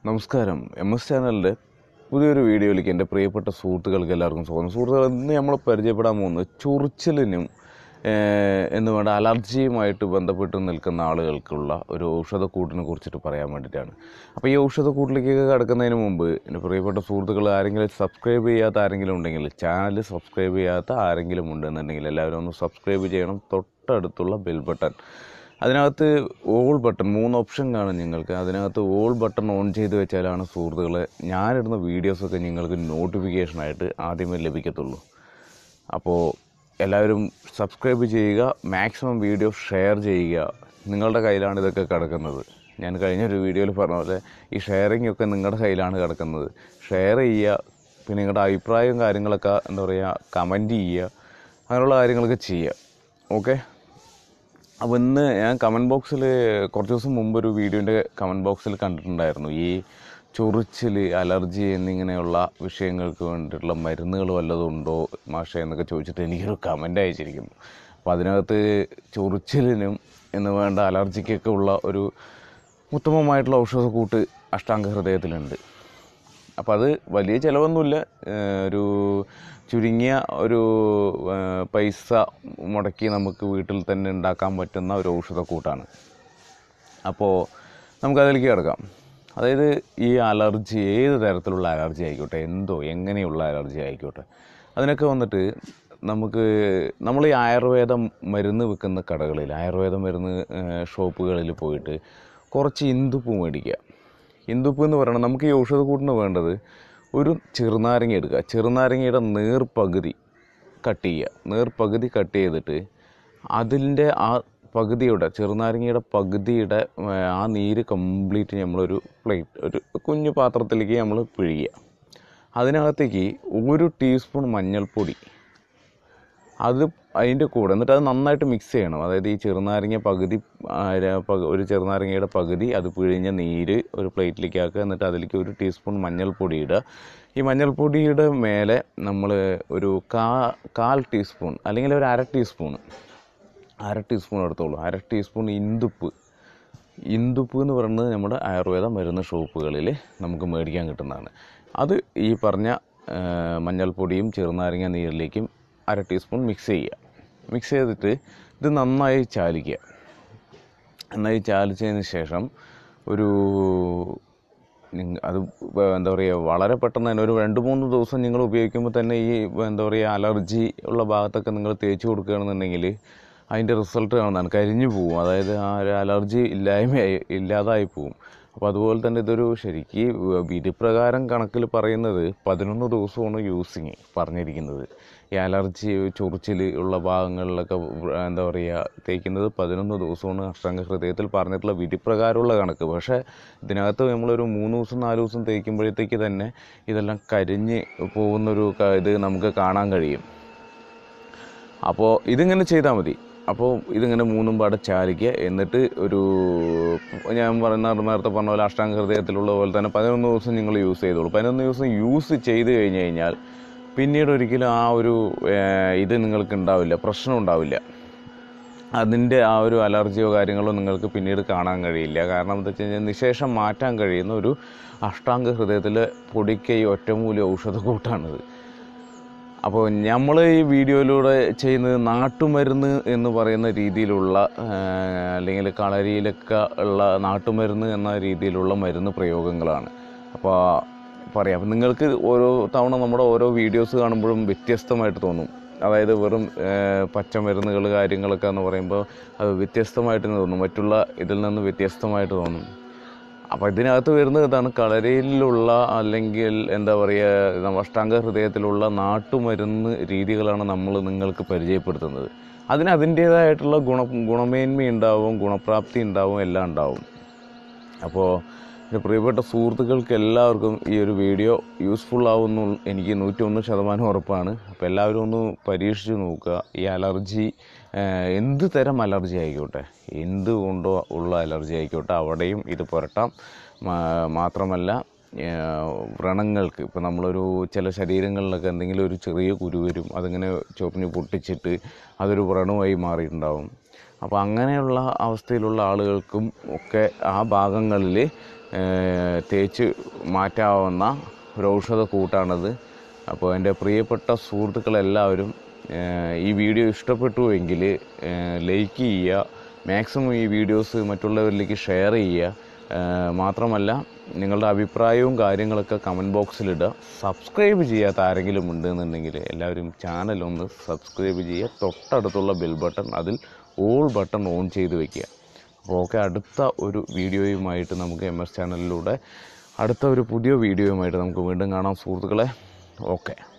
നമസ്കാരം. MS ചാനലിൻ്റെ പുതിയൊരു വീഡിയോയിലേക്ക് എൻ്റെ പ്രിയപ്പെട്ട സുഹൃത്തുക്കൾക്ക് എല്ലാവർക്കും സ്വാഗതം. സുഹൃത്തുക്കൾ, ഇന്ന് നമ്മൾ പരിചയപ്പെടാൻ പോകുന്നത് ചൊറിച്ചിലിനും എന്ന് വേണ്ട അലർജിയുമായിട്ട് ബന്ധപ്പെട്ട് നിൽക്കുന്ന ആളുകൾക്കുള്ള ഒരു ഔഷധക്കൂട്ടിനെ കുറിച്ചിട്ട് പറയാൻ വേണ്ടിയിട്ടാണ്. അപ്പോൾ ഈ ഔഷധക്കൂട്ടിലേക്ക് കടക്കുന്നതിന് മുമ്പ് എൻ്റെ പ്രിയപ്പെട്ട സുഹൃത്തുക്കൾ ആരെങ്കിലും സബ്സ്ക്രൈബ് ചെയ്യാത്ത ആരെങ്കിലും ഉണ്ടെങ്കിൽ, ചാനൽ സബ്സ്ക്രൈബ് ചെയ്യാത്ത ആരെങ്കിലും ഉണ്ടെന്നുണ്ടെങ്കിൽ എല്ലാവരും ഒന്ന് സബ്സ്ക്രൈബ് ചെയ്യണം. തൊട്ടടുത്തുള്ള ബെൽ ബട്ടൺ, അതിനകത്ത് ഓൾ ബട്ടൺ 3 ഓപ്ഷൻ കാണും നിങ്ങൾക്ക്. അതിനകത്ത് ഓൾ ബട്ടൺ ഓൺ ചെയ്ത് വെച്ചാലാണ് സുഹൃത്തുക്കളെ ഞാനിടുന്ന വീഡിയോസൊക്കെ നിങ്ങൾക്ക് നോട്ടിഫിക്കേഷനായിട്ട് ആദ്യമേ ലഭിക്കത്തുള്ളൂ. അപ്പോൾ എല്ലാവരും സബ്സ്ക്രൈബ് ചെയ്യുക, മാക്സിമം വീഡിയോ ഷെയർ ചെയ്യുക. നിങ്ങളുടെ കയ്യിലാണ് ഇതൊക്കെ കിടക്കുന്നത്. ഞാൻ കഴിഞ്ഞൊരു വീഡിയോയിൽ പറഞ്ഞ പോലെ ഈ ഷെയറിംഗ് ഒക്കെ നിങ്ങളുടെ കയ്യിലാണ് കിടക്കുന്നത്. ഷെയർ ചെയ്യുക, പിന്നെ നിങ്ങളുടെ അഭിപ്രായവും കാര്യങ്ങളൊക്കെ എന്താ പറയുക കമൻറ്റ് ചെയ്യുക, അങ്ങനെയുള്ള കാര്യങ്ങളൊക്കെ ചെയ്യുക. ഓക്കെ. അപ്പോൾ ഇന്ന് ഞാൻ കമൻറ്റ് ബോക്സിൽ കുറച്ച് ദിവസം മുമ്പ് ഒരു വീഡിയോൻ്റെ കമൻറ്റ് ബോക്സിൽ കണ്ടിട്ടുണ്ടായിരുന്നു, ഈ ചൊറിച്ചിൽ, അലർജി എന്നിങ്ങനെയുള്ള വിഷയങ്ങൾക്ക് വേണ്ടിയിട്ടുള്ള മരുന്നുകൾ വല്ലതും ഉണ്ടോ മാഷേ എന്നൊക്കെ ചോദിച്ചിട്ട് എനിക്കൊരു കമൻ്റ് അയച്ചിരിക്കുന്നു. അപ്പോൾ അതിനകത്ത് ചൊറിച്ചിലിനും എന്ന് വേണ്ട അലർജിക്കൊക്കെ ഉള്ള ഒരു ഉത്തമമായിട്ടുള്ള ഔഷധക്കൂട്ട് അഷ്ടാംഗ ഹൃദയത്തിലുണ്ട്. അപ്പോൾ അത് വലിയ ചിലവൊന്നുമില്ല, ഒരു ചുരുങ്ങിയ ഒരു പൈസ മുടക്കി നമുക്ക് വീട്ടിൽ തന്നെ ഉണ്ടാക്കാൻ പറ്റുന്ന ഒരു ഔഷധക്കൂട്ടാണ്. അപ്പോൾ നമുക്കതിലേക്ക് കിടക്കാം. അതായത് ഈ അലർജി, ഏത് തരത്തിലുള്ള അലർജി ആയിക്കോട്ടെ, എങ്ങനെയുള്ള അലർജി ആയിക്കോട്ടെ, അതിനൊക്കെ വന്നിട്ട് നമ്മൾ ഈ ആയുർവേദ മരുന്ന് വിൽക്കുന്ന കടകളിൽ, ആയുർവേദ മരുന്ന് ഷോപ്പുകളിൽ പോയിട്ട് കുറച്ച് ഇന്ദുപ്പ് മേടിക്കുക. ഇന്ദുപ്പ് എന്ന് പറയുന്നത്, നമുക്ക് ഈ ഔഷധക്കൂട്ടിന് വേണ്ടത് ഒരു ചെറുനാരങ്ങ എടുക്കുക. ചെറുനാരങ്ങയുടെ നേർപകുതി കട്ട് ചെയ്തിട്ട് അതിൻ്റെ ആ പകുതിയുടെ, ചെറുനാരങ്ങയുടെ പകുതിയുടെ ആ നീര് കംപ്ലീറ്റ് നമ്മളൊരു ഒരു കുഞ്ഞു പാത്രത്തിലേക്ക് നമ്മൾ പിഴിയുക. അതിനകത്തേക്ക് 1 ടീസ്പൂൺ മഞ്ഞൾപ്പൊടി, അതിൻ്റെ കൂടെ, എന്നിട്ട് അത് നന്നായിട്ട് മിക്സ് ചെയ്യണം. അതായത് ഈ ചെറുനാരങ്ങ പകുതി, ഒരു ചെറുനാരങ്ങയുടെ പകുതി അത് പിഴിഞ്ഞ നീര് ഒരു പ്ലേറ്റിലേക്ക് ആക്കുക. എന്നിട്ട് അതിലേക്ക് 1 ടീസ്പൂൺ മഞ്ഞൾപ്പൊടി ഇടുക. ഈ മഞ്ഞൾപ്പൊടിയുടെ മേലെ നമ്മൾ ഒരു 1/4 ടീസ്പൂൺ അല്ലെങ്കിൽ ഒരു അര ടീസ്പൂൺ എടുത്തോളൂ. 1/2 ടീസ്പൂൺ ഇന്ദുപ്പ് എന്ന് പറയുന്നത് നമ്മുടെ ആയുർവേദ മരുന്ന് ഷോപ്പുകളിൽ നമുക്ക് മേടിക്കാൻ കിട്ടുന്നതാണ്. അത് ഈ പറഞ്ഞ മഞ്ഞൾപ്പൊടിയും ചെറുനാരങ്ങ നീരിലേക്കും 1/2 ടീസ്പൂൺ മിക്സ് ചെയ്യുക. മിക്സ് ചെയ്തിട്ട് ഇത് നന്നായി ചാലിക്കുക. നന്നായി ചാലിച്ചതിന് ശേഷം അത് എന്താ പറയുക, വളരെ പെട്ടെന്ന് തന്നെ ഒരു 2-3 ദിവസം നിങ്ങൾ ഉപയോഗിക്കുമ്പോൾ തന്നെ ഈ എന്താ പറയുക അലർജി ഉള്ള ഭാഗത്തൊക്കെ നിങ്ങൾ തേച്ച് കൊടുക്കുകയാണെന്നുണ്ടെങ്കിൽ അതിൻ്റെ റിസൾട്ട് കാണുന്നതാണ്. കരിഞ്ഞു പോവും, അതായത് ആ ഒരു അലർജി ഇല്ലാതായി പോവും. അപ്പോൾ അതുപോലെ തന്നെ ഇതൊരു ശരിക്ക് വിധിപ്രകാരം കണക്കിൽ പറയുന്നത് 11 ദിവസമാണ് യൂസിങ് പറഞ്ഞിരിക്കുന്നത്. ഈ അലർജി, ചൊറിച്ചിൽ ഉള്ള ഭാഗങ്ങളിലൊക്കെ എന്താ പറയുക തേക്കുന്നത് 11 ദിവസമാണ് അഷ്ടാംഗ ഹൃദയത്തിൽ പറഞ്ഞിട്ടുള്ള വിധിപ്രകാരമുള്ള കണക്ക്. പക്ഷേ ഇതിനകത്ത് നമ്മളൊരു 3 ദിവസം 4 ദിവസം തേക്കുമ്പോഴത്തേക്ക് തന്നെ ഇതെല്ലാം കരിഞ്ഞ് പോകുന്നൊരു ഇത് നമുക്ക് കാണാൻ കഴിയും. അപ്പോൾ ഇതിങ്ങനെ ചെയ്താൽ മതി. അപ്പോൾ ഇതിങ്ങനെ 3 പാടെ ചാലിക്കുക. എന്നിട്ട് ഞാൻ നേരത്തെ പറഞ്ഞ പോലെ അഷ്ടാംഗ ഹൃദയത്തിലുള്ള പോലെ തന്നെ 11 ദിവസം നിങ്ങൾ യൂസ് ചെയ്തോളൂ. 11 ദിവസം യൂസ് ചെയ്ത് കഴിഞ്ഞ് കഴിഞ്ഞാൽ പിന്നീട് ഒരിക്കലും ആ ഒരു ഇത് നിങ്ങൾക്ക് ഉണ്ടാവില്ല, പ്രശ്നം ഉണ്ടാവില്ല. അതിൻ്റെ ആ ഒരു അലർജിയോ കാര്യങ്ങളോ നിങ്ങൾക്ക് പിന്നീട് കാണാൻ കഴിയില്ല. കാരണം എന്താ വെച്ച് കഴിഞ്ഞാൽ നിശേഷം മാറ്റാൻ കഴിയുന്ന ഒരു അഷ്ടാംഗ ഹൃദയത്തിലെ പൊടിക്കൈ ഒറ്റമൂലി ഔഷധക്കൂട്ടാണിത്. അപ്പോൾ നമ്മൾ ഈ വീഡിയോയിലൂടെ ചെയ്യുന്നത് നാട്ടുമരുന്ന് എന്ന് പറയുന്ന രീതിയിലുള്ള, അല്ലെങ്കിൽ കളരിയിലൊക്കെ ഉള്ള നാട്ടുമരുന്ന് എന്ന രീതിയിലുള്ള മരുന്ന് പ്രയോഗങ്ങളാണ്. അപ്പോൾ നിങ്ങൾക്ക് ഓരോ തവണ നമ്മുടെ ഓരോ വീഡിയോസ് കാണുമ്പോഴും വ്യത്യസ്തമായിട്ട് തോന്നും. അതായത് വെറും പച്ചമരുന്നുകൾ കാര്യങ്ങളൊക്കെ എന്ന് പറയുമ്പോൾ അത് വ്യത്യസ്തമായിട്ട് തോന്നും, മറ്റുള്ള ഇതിൽ നിന്ന് വ്യത്യസ്തമായിട്ട് തോന്നും. അപ്പോൾ ഇതിനകത്ത് വരുന്നത് ഇതാണ്, കളരിയിലുള്ള അല്ലെങ്കിൽ എന്താ പറയുക അഷ്ടാംഗ ഹൃദയത്തിലുള്ള നാട്ടുമരുന്ന് രീതികളാണ് നമ്മൾ നിങ്ങൾക്ക് പരിചയപ്പെടുത്തുന്നത്. അതിൻ്റേതായിട്ടുള്ള ഗുണമേന്മ ഉണ്ടാവും, ഗുണപ്രാപ്തി ഉണ്ടാവും, എല്ലാം ഉണ്ടാവും. അപ്പോൾ എൻ്റെ പ്രിയപ്പെട്ട സുഹൃത്തുക്കൾക്ക് എല്ലാവർക്കും ഈ ഒരു വീഡിയോ യൂസ്ഫുൾ ആവുമെന്ന് എനിക്ക് 101% ഉറപ്പാണ്. അപ്പോൾ എല്ലാവരും ഒന്ന് പരീക്ഷിച്ച് നോക്കുക. ഈ അലർജി, എന്ത് തരം അലർജി ആയിക്കോട്ടെ, എന്തുകൊണ്ടോ ഉള്ള അലർജി ആയിക്കോട്ടെ, അവിടെയും ഇത് പുരട്ടാം. മാത്രമല്ല വ്രണങ്ങൾക്ക്, ഇപ്പോൾ ചില ശരീരങ്ങളിലൊക്കെ എന്തെങ്കിലും ഒരു ചെറിയ കുരു വരും, അതിങ്ങനെ ചൊറിഞ്ഞ് പൊട്ടിച്ചിട്ട് അതൊരു വ്രണമായി മാറിയിട്ടുണ്ടാവും. അപ്പോൾ അങ്ങനെയുള്ള അവസ്ഥയിലുള്ള ആളുകൾക്കും ഒക്കെ ആ ഭാഗങ്ങളിൽ തേച്ച് മാറ്റാവുന്ന ഒരു ഔഷധ കൂട്ടാണിത്. അപ്പോൾ എൻ്റെ പ്രിയപ്പെട്ട സുഹൃത്തുക്കളെല്ലാവരും ഈ വീഡിയോ ഇഷ്ടപ്പെട്ടുവെങ്കിൽ ലൈക്ക് ചെയ്യുക, മാക്സിമം ഈ വീഡിയോസ് മറ്റുള്ളവരിലേക്ക് ഷെയർ ചെയ്യുക. മാത്രമല്ല നിങ്ങളുടെ അഭിപ്രായവും കാര്യങ്ങളൊക്കെ കമൻറ്റ് ബോക്സിലിടുക. സബ്സ്ക്രൈബ് ചെയ്യാത്ത ആരെങ്കിലും ഉണ്ടെന്നുണ്ടെങ്കിൽ എല്ലാവരും ചാനലൊന്ന് സബ്സ്ക്രൈബ് ചെയ്യുക. തൊട്ടടുത്തുള്ള ബെൽ ബട്ടൺ, അതിൽ ഓൾ ബട്ടൺ ഓൺ ചെയ്ത് വയ്ക്കുക. അപ്പോൾ ഓക്കെ, അടുത്ത ഒരു വീഡിയോയുമായിട്ട് നമുക്ക് MS ചാനലിലൂടെ അടുത്ത ഒരു പുതിയ വീഡിയോയുമായിട്ട് നമുക്ക് വീണ്ടും കാണാം സുഹൃത്തുക്കളെ. ഓക്കെ.